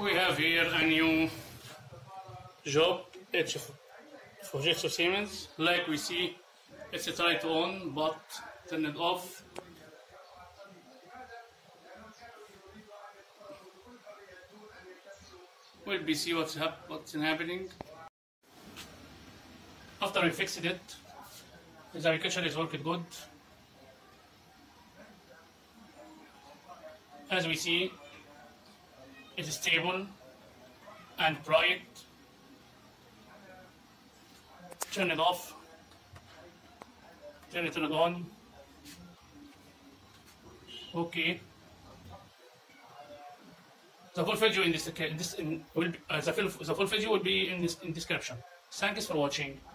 We have here a new job. It's Fujitsu Siemens. Like we see, it's a try to on, but turn it off. We'll be see what's happening. After we fixed it, the application is working good. As we see, it is stable and bright. Turn it off. Turn it on. Okay. The full video the full video will be in description. Thanks for watching.